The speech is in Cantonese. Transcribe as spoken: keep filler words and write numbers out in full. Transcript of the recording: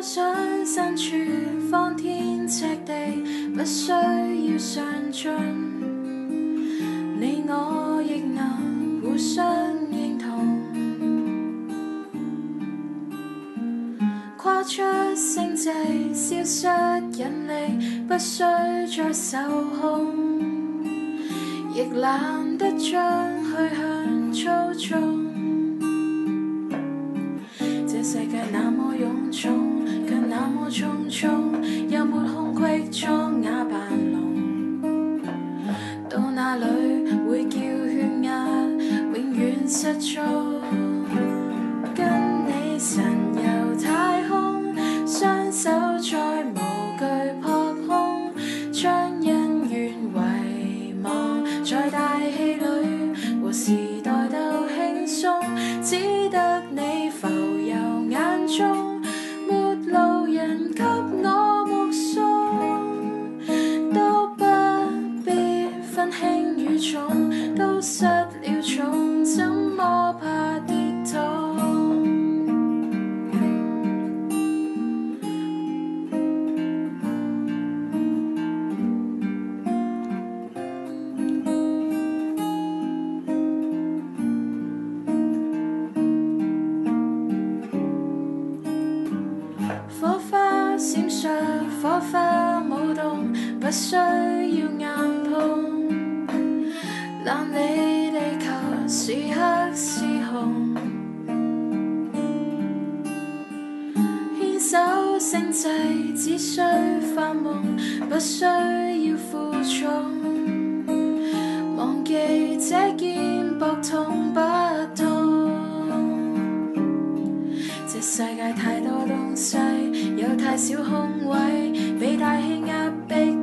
想身處方天赤地，不需要上進，你我亦能互相認同。跨出星際，消失引力，不需再受控，亦懶得將去向操縱。這世界那麼臃腫，卻那麼匆匆，又沒空隙裝啞扮聾。到那裏會叫血壓永遠失蹤？跟你神遊太空，雙手再無懼撲空，將恩怨遺忘在大氣裏，和時代鬥輕鬆，只得你浮游眼中，沒路人給我目送，都不必分輕與重，都失了重，怎麼怕跌倒？火花閃爍，火花舞動，不需要硬碰，懶理地球是黑是紅，牽手星際，只需發夢，不需要負重，忘記這件薄痛不痛。這世界太多東西，有太少空位，被大氣壓迫。